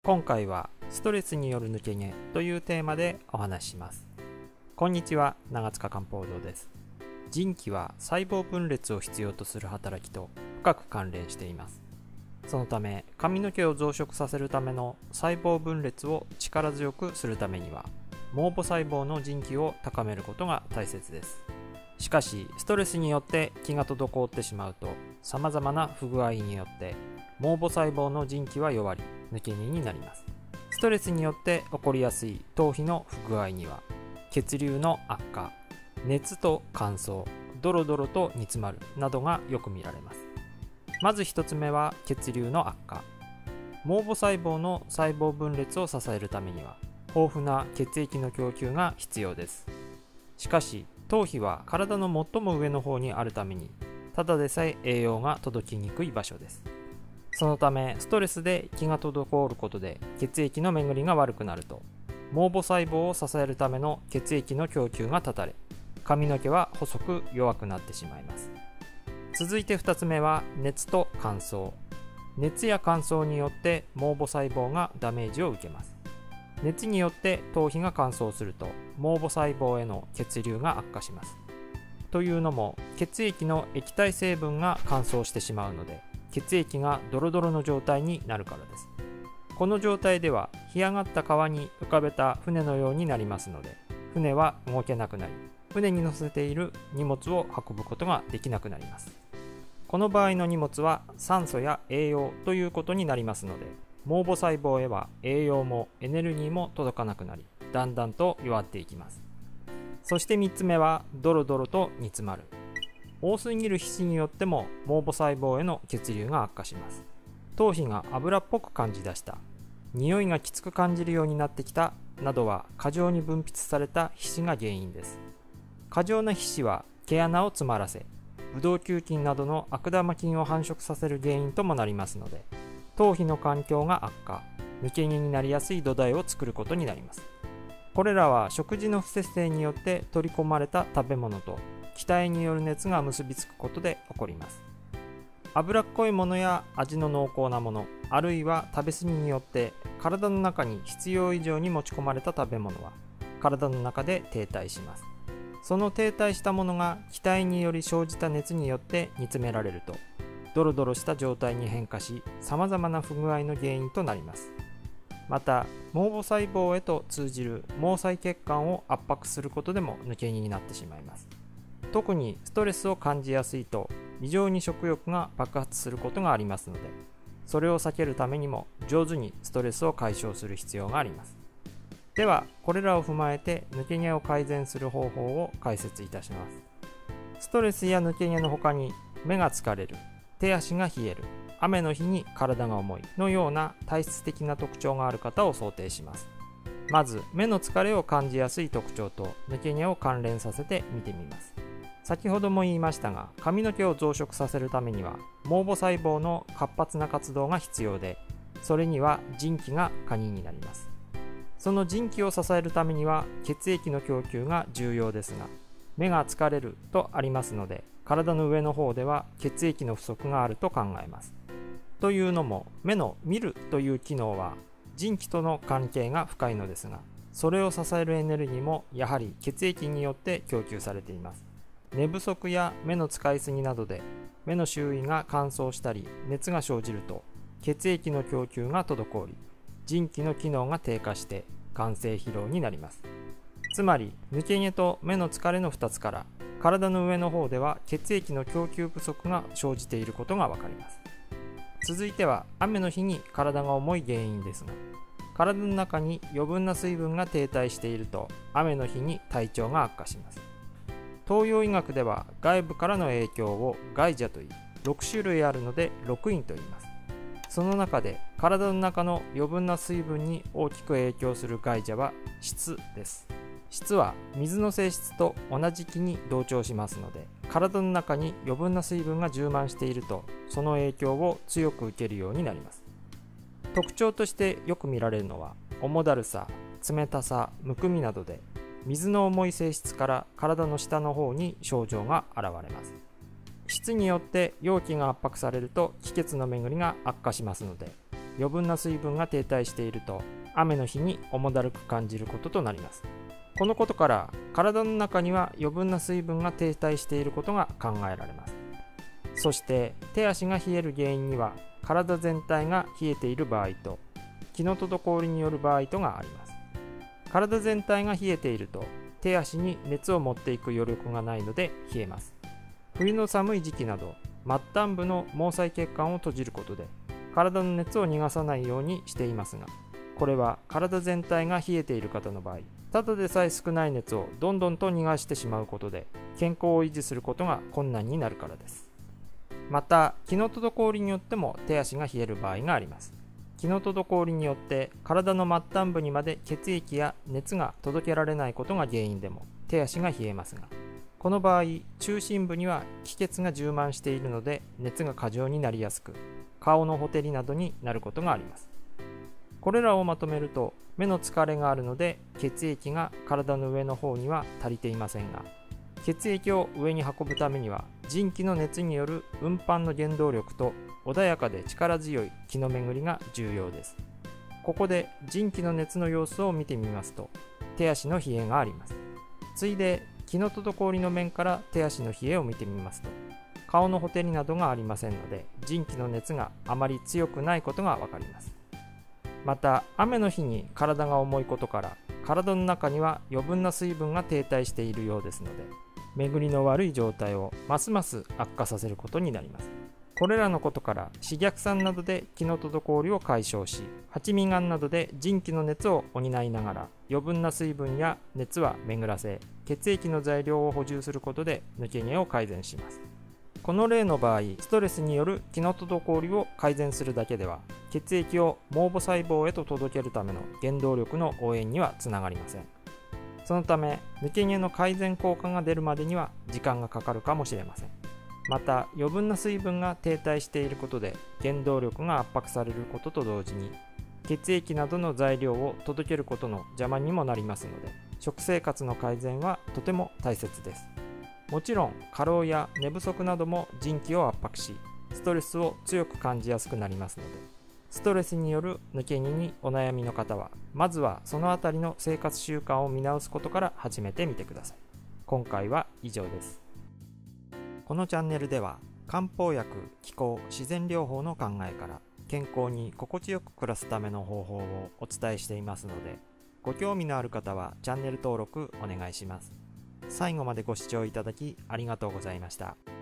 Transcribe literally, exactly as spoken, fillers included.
今回はストレスによる抜け毛というテーマでお話しします。こんにちは、長塚漢方堂です。腎気は細胞分裂を必要とする働きと深く関連しています。そのため髪の毛を増殖させるための細胞分裂を力強くするためには毛母細胞の腎気を高めることが大切です。しかしストレスによって気が滞ってしまうと、さまざまな不具合によって毛母細胞の腎気は弱り抜け毛になります。ストレスによって起こりやすい頭皮の不具合には血流の悪化、熱と乾燥、ドロドロと煮詰まるなどがよく見られます。まず一つ目は血流の悪化。毛母細胞の細胞分裂を支えるためには豊富な血液の供給が必要です。しかし頭皮は体の最も上の方にあるために、ただでさえ栄養が届きにくい場所です。そのためストレスで気が滞ることで血液の巡りが悪くなると、毛母細胞を支えるための血液の供給が断たれ、髪の毛は細く弱くなってしまいます。続いてふたつめは熱と乾燥。熱や乾燥によって毛母細胞がダメージを受けます。熱によって頭皮が乾燥すると毛母細胞への血流が悪化します。というのも血液の液体成分が乾燥してしまうので、血液がドロドロの状態になるからです。この状態では干上がった川に浮かべた船のようになりますので、船は動けなくなり、船に乗せている荷物を運ぶことができなくなります。この場合の荷物は酸素や栄養ということになりますので、毛母細胞へは栄養もエネルギーも届かなくなり、だんだんと弱っていきます。そしてみっつめはドロドロと煮詰まる。多すぎる皮脂によっても毛母細胞への血流が悪化します。頭皮が油っぽく感じ出した、匂いがきつく感じるようになってきたなどは過剰に分泌された皮脂が原因です。過剰な皮脂は毛穴を詰まらせ、ブドウ球菌などの悪玉菌を繁殖させる原因ともなりますので、頭皮の環境が悪化、抜け毛になりやすい土台を作ることになります。これらは食事の不節制によって取り込まれた食べ物と気体による熱が結びつくことで起こります。脂っこいものや味の濃厚なもの、あるいは食べ過ぎによって体の中に必要以上に持ち込まれた食べ物は体の中で停滞します。その停滞したものが気体により生じた熱によって煮詰められると、ドロドロした状態に変化し、さまざまな不具合の原因となります。また毛母細胞へと通じる毛細血管を圧迫することでも抜け毛になってしまいます。特にストレスを感じやすいと異常に食欲が爆発することがありますので、それを避けるためにも上手にストレスを解消する必要があります。ではこれらを踏まえて抜け毛を改善する方法を解説いたします。ストレスや抜け毛の他に、目が疲れる、手足が冷える、雨の日に体が重いのような体質的な特徴がある方を想定します。まず目の疲れを感じやすい特徴と抜け毛を関連させて見てみます。先ほども言いましたが、髪の毛を増殖させるためには毛母細胞の活発な活動が必要で、それには腎気が鍵になります。その腎気を支えるためには血液の供給が重要ですが、目が疲れるとありますので、体の上の方では血液の不足があると考えます。というのも、目の見るという機能は腎気との関係が深いのですが、それを支えるエネルギーもやはり血液によって供給されています。寝不足や目の使いすぎなどで目の周囲が乾燥したり熱が生じると、血液の供給が滞り、腎気の機能が低下して眼精疲労になります。つまり抜け毛と目の疲れのふたつから、体の上の方では血液の供給不足が生じていることがわかります。続いては雨の日に体が重い原因ですが、体の中に余分な水分が停滞していると雨の日に体調が悪化します。東洋医学では外部からの影響を外邪といい、ろくしゅるいあるので六淫と言います。その中で体の中の余分な水分に大きく影響する外邪は湿です。湿は水の性質と同じ気に同調しますので、体の中に余分な水分が充満しているとその影響を強く受けるようになります。特徴としてよく見られるのは重だるさ、冷たさ、むくみなどで、水の重い性質から体の下の方に症状が現れます。湿によって容器が圧迫されると気血の巡りが悪化しますので、 余分な水分が停滞していると雨の日に重だるく感じることとなります。このことから体の中には余分な水分が停滞していることが考えられます。そして手足が冷える原因には体全体が冷えている場合と気の滞りによる場合とがあります。体全体が冷えていると手足に熱を持っていく余力がないので冷えます。冬の寒い時期など末端部の毛細血管を閉じることで体の熱を逃がさないようにしていますが、これは体全体が冷えている方の場合、ただでさえ少ない熱をどんどんと逃がしてしまうことで健康を維持することが困難になるからです。また気の滞りによっても手足が冷える場合があります。気の滞りによって体の末端部にまで血液や熱が届けられないことが原因でも手足が冷えますが、この場合中心部には気血が充満しているので熱が過剰になりやすく、顔のほてりなどになることがあります。これらをまとめると、目の疲れがあるので血液が体の上の方には足りていませんが、血液を上に運ぶためには腎気の熱による運搬の原動力と穏やかで力強い気の巡りが重要です。ここで腎気の熱の様子を見てみますと、手足の冷えがあります。次いで気の滞りの面から手足の冷えを見てみますと、顔のほてりなどがありませんので腎気の熱があまり強くないことがわかります。また雨の日に体が重いことから体の中には余分な水分が停滞しているようですので、巡りの悪い状態をますます悪化させることになります。これらのことから刺激酸などで気の滞りを解消し、八味丸などで腎気の熱を補いながら余分な水分や熱は巡らせ、血液の材料を補充することで抜け毛を改善します。この例の場合、ストレスによる気の滞りを改善するだけでは血液を毛母細胞へと届けるための原動力の応援にはつながりません。そのため抜け毛の改善効果が出るまでには時間がかかるかもしれません。また余分な水分が停滞していることで原動力が圧迫されることと同時に血液などの材料を届けることの邪魔にもなりますので、食生活の改善はとても大切です。もちろん過労や寝不足なども腎気を圧迫し、ストレスを強く感じやすくなりますので、ストレスによる抜け毛にお悩みの方はまずはそのあたりの生活習慣を見直すことから始めてみてください。今回は以上です。このチャンネルでは漢方薬、気候、自然療法の考えから健康に心地よく暮らすための方法をお伝えしていますので、ご興味のある方はチャンネル登録お願いします。最後までご視聴いただきありがとうございました。